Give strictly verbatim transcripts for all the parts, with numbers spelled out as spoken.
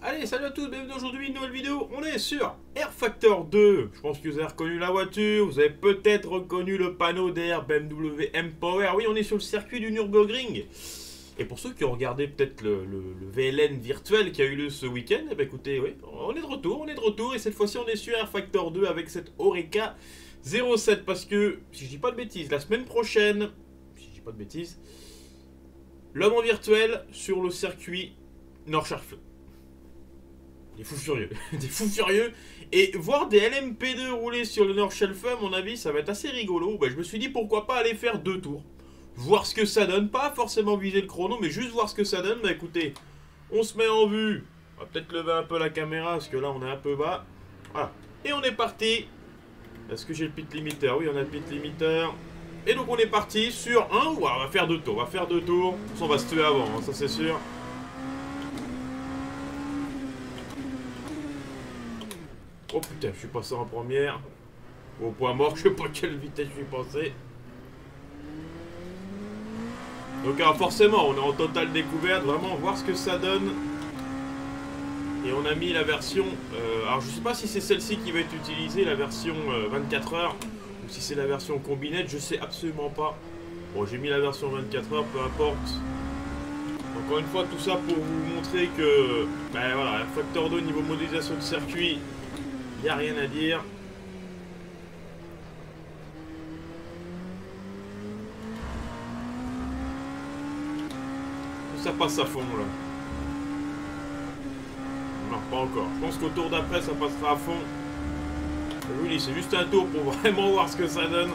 Allez, salut à tous, bienvenue aujourd'hui, une nouvelle vidéo. On est sur R Factor deux. Je pense que vous avez reconnu la voiture, vous avez peut-être reconnu le panneau derrière B M W M Power. Oui, on est sur le circuit du Nürburgring. Et pour ceux qui ont regardé peut-être le, le, le V L N virtuel qui a eu lieu ce week-end, eh ben écoutez, oui, on est de retour, on est de retour. Et cette fois-ci, on est sur R Factor deux avec cette Oreca zéro sept. Parce que, si je dis pas de bêtises, la semaine prochaine, si je dis pas de bêtises, l'homme en virtuel sur le circuit Nordschleife. Des fous furieux, des fous furieux. Et voir des L M P deux rouler sur le Nordschleife, à mon avis, ça va être assez rigolo. Bah, je me suis dit pourquoi pas aller faire deux tours. Voir ce que ça donne, pas forcément viser le chrono, mais juste voir ce que ça donne. Bah écoutez, on se met en vue. On va peut-être lever un peu la caméra, parce que là on est un peu bas. Voilà. Et on est parti. Est-ce que j'ai le pit limiter? Oui, on a le pit limiter. Et donc on est parti sur un. Voilà, on va faire deux tours. On va faire deux tours. De toute façon, on va se tuer avant, hein, ça c'est sûr. Oh putain, je suis passé en première. Au point mort, je sais pas quelle vitesse je suis passé. Donc alors forcément, on est en totale découverte, vraiment voir ce que ça donne. Et on a mis la version... Euh, alors je sais pas si c'est celle-ci qui va être utilisée, la version euh, vingt-quatre heures. Ou si c'est la version combinette, je sais absolument pas. Bon, j'ai mis la version vingt-quatre heures, peu importe. Encore une fois, tout ça pour vous montrer que... Ben voilà, R Factor deux niveau modélisation de circuit... Il n'y a rien à dire. Ça passe à fond là. Non, pas encore. Je pense qu'au tour d'après ça passera à fond. Je vous dis, c'est juste un tour pour vraiment voir ce que ça donne.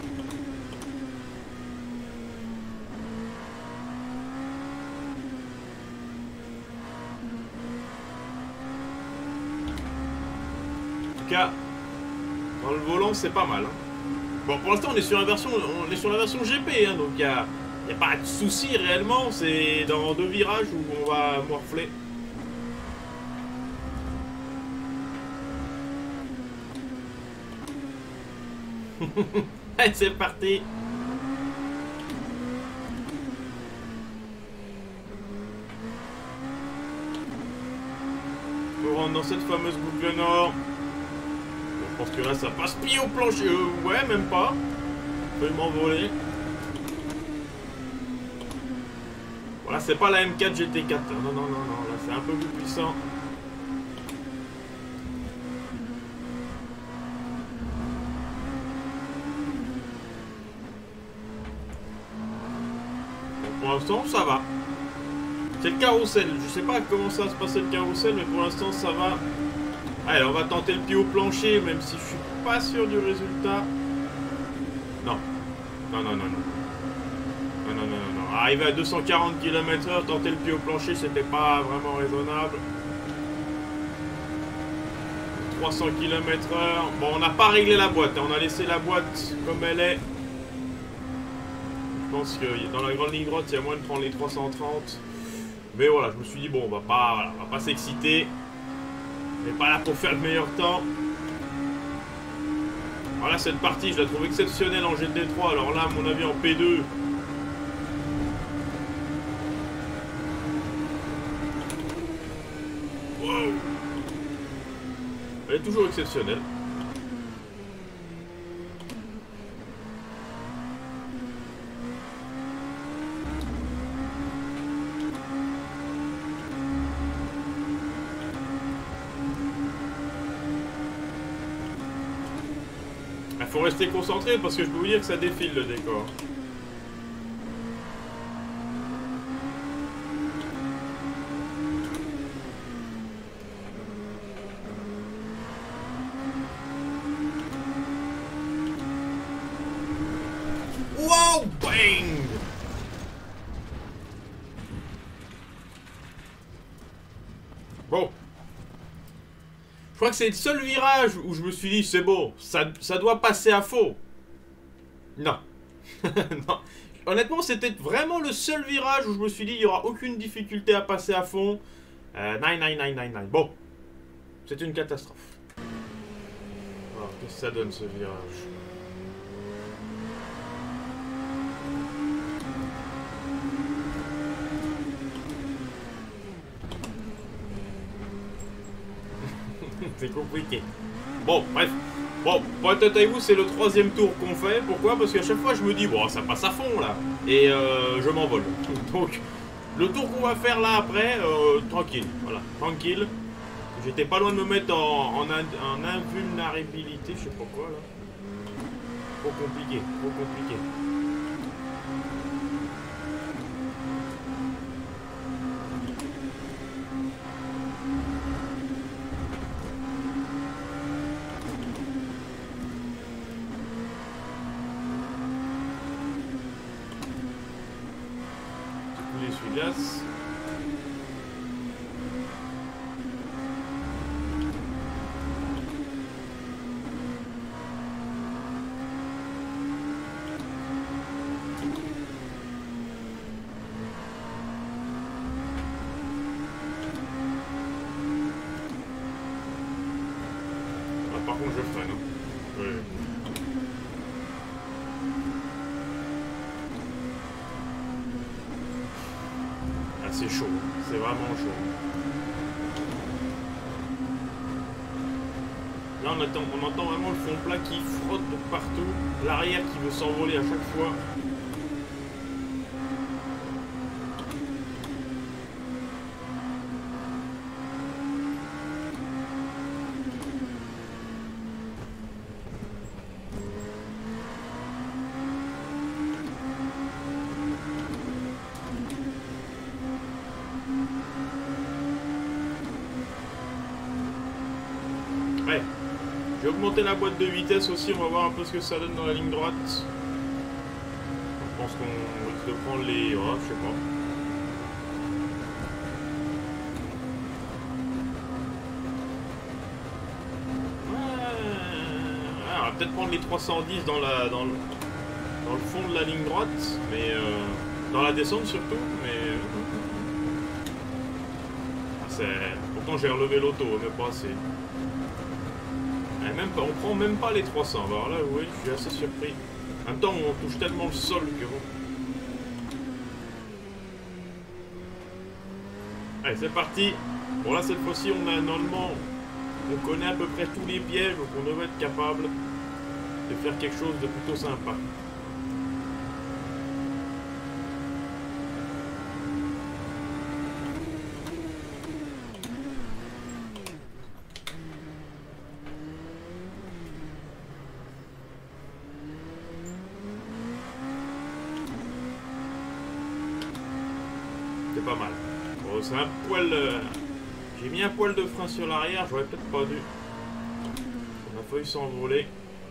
Dans le volant, c'est pas mal. Hein. Bon, pour l'instant, on est sur la version, on est sur la version G P, hein, donc il n'y a, y a pas de souci réellement. C'est dans deux virages où on va morfler. Allez, c'est parti. On rentre dans cette fameuse boucle nord. Je pense que là ça passe pied au plancher. Euh, ouais, même pas. Je peux m'envoler. Voilà, c'est pas la M quatre G T quatre. Non, non, non, non. Là c'est un peu plus puissant. Bon, pour l'instant, ça va. C'est le carrousel. Je sais pas comment ça va se passer le carrousel, mais pour l'instant, ça va. Allez, on va tenter le pied au plancher, même si je suis pas sûr du résultat. Non. Non, non, non, non. Non, non, non, non, non. Arriver à deux cent quarante kilomètres heure, tenter le pied au plancher, c'était pas vraiment raisonnable. trois cents kilomètres heure. Bon, on n'a pas réglé la boîte. Hein. On a laissé la boîte comme elle est. Je pense que dans la grande ligne droite, il y a moyen de prendre les trois cent trente. Mais voilà, je me suis dit, bon, on va pas, voilà, on va pas s'exciter. On n'est pas là pour faire le meilleur temps. Voilà, cette partie, je la trouve exceptionnelle en G T trois. Alors là, à mon avis, en P deux. Wow. Elle est toujours exceptionnelle. Il faut rester concentré parce que je peux vous dire que ça défile le décor. Wow, bang! Bon. Je crois que c'est le seul virage où je me suis dit, c'est bon, ça, ça doit passer à fond. Non. Non. Honnêtement, c'était vraiment le seul virage où je me suis dit, il n'y aura aucune difficulté à passer à fond. Euh, neuf, neuf, neuf, neuf, neuf. Bon. C'est une catastrophe. Alors, qu'est-ce que ça donne, ce virage? C'est compliqué. Bon, bref. Bon, pour être honnête avec vous, c'est le troisième tour qu'on fait. Pourquoi? Parce qu'à chaque fois, je me dis, bon, ça passe à fond, là. Et euh, je m'envole. Donc, le tour qu'on va faire là, après, euh, tranquille. Voilà, tranquille. J'étais pas loin de me mettre en, en, en invulnérabilité, je sais pas quoi, là. Trop compliqué, trop compliqué. Essuie-glace. Ah, par contre, je freine. Hein. Oui. C'est chaud, c'est vraiment chaud. Là on entend, on entend vraiment le fond plat qui frotte de partout, l'arrière qui veut s'envoler à chaque fois. Ouais. J'ai augmenté la boîte de vitesse aussi, on va voir un peu ce que ça donne dans la ligne droite. Je pense qu'on risque de prendre les... Oh, je sais pas. Ouais. On va peut-être prendre les trois cent dix dans, la, dans, le, dans le fond de la ligne droite, mais... Euh, dans la descente surtout, mais... Euh, pourtant j'ai relevé l'auto, mais pas assez. Et même pas, on prend même pas les trois cents. Alors là, oui, je suis assez surpris. En même temps, on touche tellement le sol que bon. Allez, c'est parti. Bon, là, cette fois-ci, on a normalement... On connaît à peu près tous les pièges, donc on devrait être capable de faire quelque chose de plutôt sympa. C'est pas mal. Bon, c'est un poil... Euh... J'ai mis un poil de frein sur l'arrière, j'aurais peut-être pas dû. On a failli s'envoler.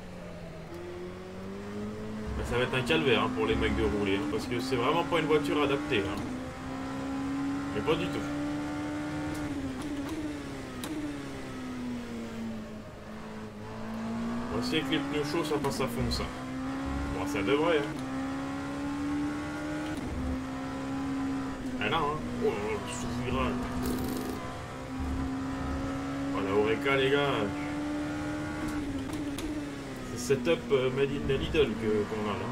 Ben, ça va être un calvaire hein, pour les mecs de rouler, hein, parce que c'est vraiment pas une voiture adaptée. Hein. Mais pas du tout. Voici avec les pneus chauds, ça passe à fond ça. Bon, ça devrait. Hein. Ah non, hein. Oh, le sous-virage. Voilà, Oreca, les gars. C'est setup euh, made in the Lidl qu'on a là.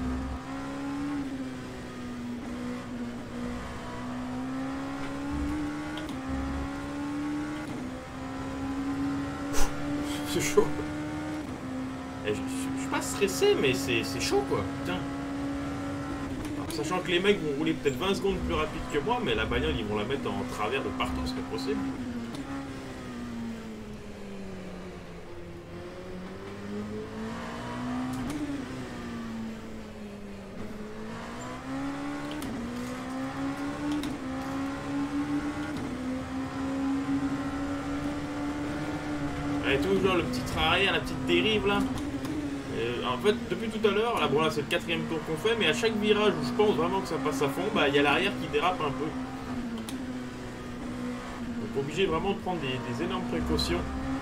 C'est chaud. Et je, je, je suis pas stressé, mais c'est chaud quoi. Putain. Sachant que les mecs vont rouler peut-être vingt secondes plus rapide que moi, mais la bagnole, ils vont la mettre en travers de partout, c'est pas possible. Allez, toujours le petit train arrière, la petite dérive là. Euh, en fait, depuis tout à l'heure, là, bon là c'est le quatrième tour qu'on fait, mais à chaque virage où je pense vraiment que ça passe à fond, bah il y a l'arrière qui dérape un peu. Donc obligé vraiment de prendre des, des énormes précautions.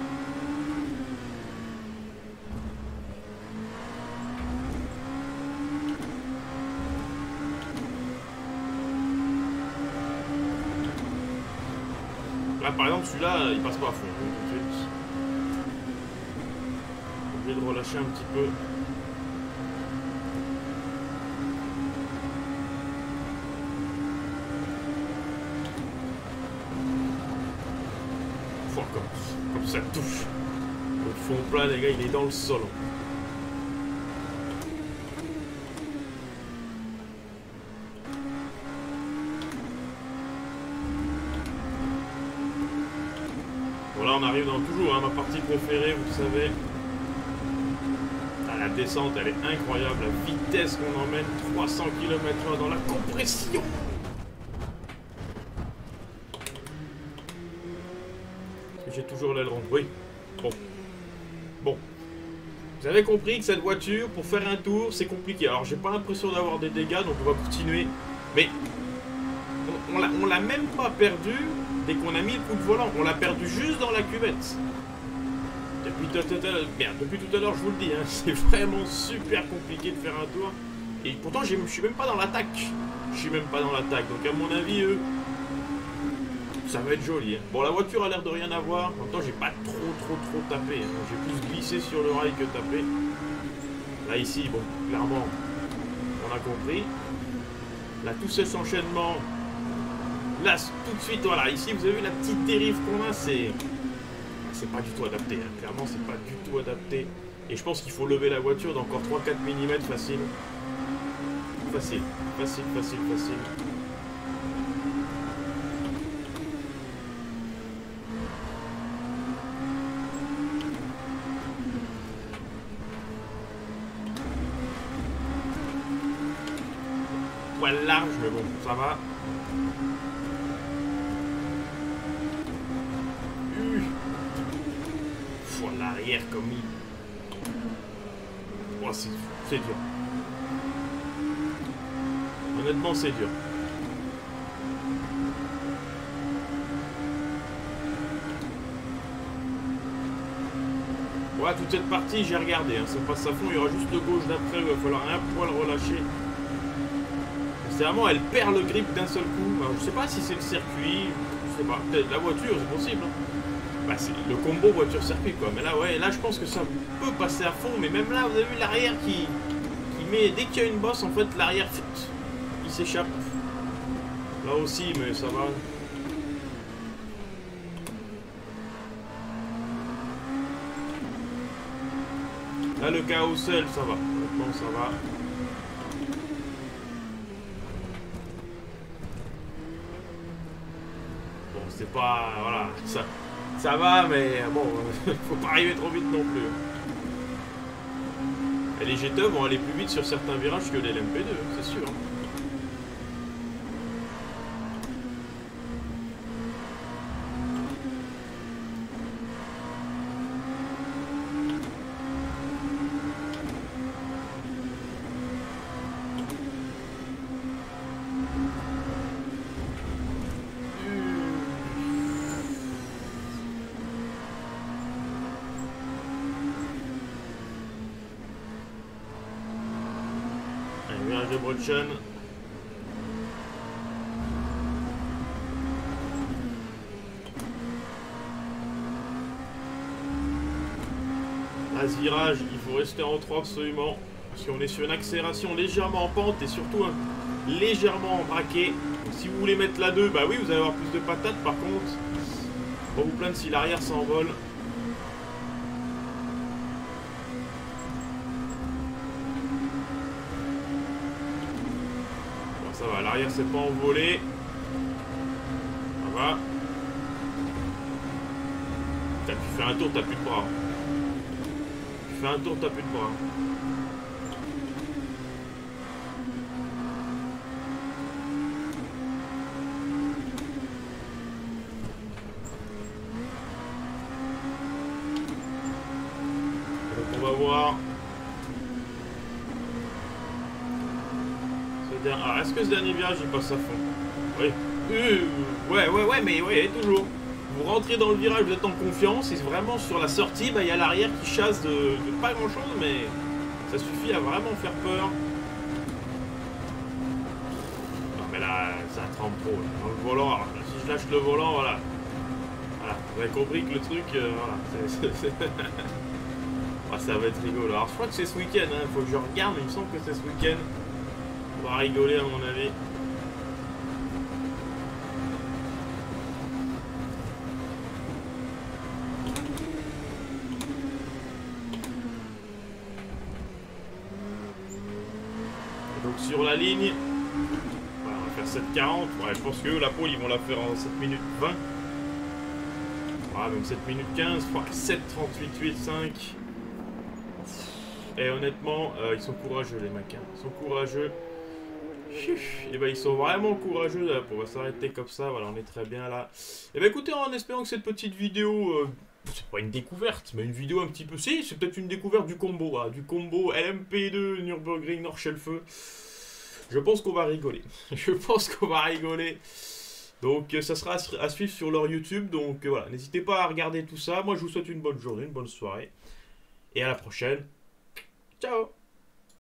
Là par exemple celui-là, il passe pas à fond. Donc, de relâcher un petit peu. Oh, comme, comme ça touche. Le fond plat, les gars, il est dans le sol. Voilà, on arrive dans toujours hein, ma partie préférée, vous le savez. Ah, la descente, elle est incroyable. La vitesse qu'on emmène, trois cents kilomètres heure dans la compression. J'ai toujours l'aileron. Oui. Bon. Bon. Vous avez compris que cette voiture, pour faire un tour, c'est compliqué. Alors, j'ai pas l'impression d'avoir des dégâts, donc on va continuer. Mais on, on l'a même pas perdu dès qu'on a mis le coup de volant. On l'a perdu juste dans la cuvette. Depuis tout à l'heure, merde, depuis tout à l'heure, je vous le dis, hein, c'est vraiment super compliqué de faire un tour. Et pourtant, je suis même pas dans l'attaque. Je suis même pas dans l'attaque. Donc, à mon avis, eux, ça va être joli. Hein. Bon, la voiture a l'air de rien avoir. En même temps, j'ai pas trop, trop, trop tapé. Hein. J'ai plus glissé sur le rail que tapé. Là, ici, bon, clairement, on a compris. Là, tout cet enchaînement. Là, tout de suite, voilà. Ici, vous avez vu la petite dérive qu'on a. C'est c'est pas du tout adapté. Hein. Clairement, c'est pas du tout adapté. Et je pense qu'il faut lever la voiture d'encore trois à quatre millimètres facile. Facile, facile, facile, facile. Poil large, mais bon, ça va. Uh. Faut l'arrière comme il. Oh, c'est dur. Honnêtement, c'est dur. Ouais, toute cette partie, j'ai regardé. Hein. Ça passe à fond. Il y aura juste le gauche d'après. Il va falloir un poil relâcher. C'est vraiment, elle perd le grip d'un seul coup. Alors, je sais pas si c'est le circuit. Je sais pas. Peut-être la voiture, c'est possible. Hein. Bah, c'est le combo voiture-circuit, quoi. Mais là, ouais, là, je pense que ça peut passer à fond. Mais même là, vous avez vu l'arrière qui, qui met. Dès qu'il y a une bosse, en fait, l'arrière, il s'échappe. Là aussi, mais ça va. Là, le carrousel, ça va. Honnêtement, ça va. Bon, c'est pas... Voilà, ça, ça va, mais bon, faut pas arriver trop vite non plus. Et les G T E vont aller plus vite sur certains virages que les L M P deux, c'est sûr. Virage de Brotchen. À ce virage, il faut rester en trois absolument. Parce qu'on est sur une accélération légèrement en pente et surtout hein, légèrement en braqué. Donc, si vous voulez mettre la deux, bah oui, vous allez avoir plus de patates. Par contre, on va vous plaindre si l'arrière s'envole. Ça va, l'arrière s'est pas envolé. Ça va. Putain, tu fais un tour, t'as plus de bras. Tu fais un tour, t'as plus de bras. Donc on va voir. Alors, est-ce que ce dernier virage il passe à fond? Oui. Euh, ouais, ouais, ouais, mais ouais, toujours. Vous rentrez dans le virage, vous êtes en confiance, et vraiment sur la sortie, bah, il y a l'arrière qui chasse de, de pas grand chose, mais ça suffit à vraiment faire peur. Non, mais là, ça tremble trop. Là. Dans le volant, alors, si je lâche le volant, voilà. Voilà, vous avez compris que le truc, euh, voilà. C est, c est, c est... ah, ça va être rigolo. Alors, je crois que c'est ce week-end, il hein. Faut que je regarde, mais il me semble que c'est ce week-end. On va rigoler à mon avis. sur la ligne. Voilà, on va faire sept quarante. Ouais, je pense que la pole, ils vont la faire en sept minutes vingt. Voilà, donc sept minutes quinze. sept trente-huit huit cinq. Et honnêtement, euh, ils sont courageux les mecs. Hein. Ils sont courageux. Et ben ils sont vraiment courageux là, pour s'arrêter comme ça. Voilà, on est très bien là. Et ben écoutez, en espérant que cette petite vidéo, euh, c'est pas une découverte, mais une vidéo un petit peu. Si, c'est peut-être une découverte du combo, hein, du combo L M P deux Nürburgring Nordschleife. Je pense qu'on va rigoler. Je pense qu'on va rigoler. Donc ça sera à suivre sur leur YouTube. Donc voilà, n'hésitez pas à regarder tout ça. Moi je vous souhaite une bonne journée, une bonne soirée. Et à la prochaine. Ciao.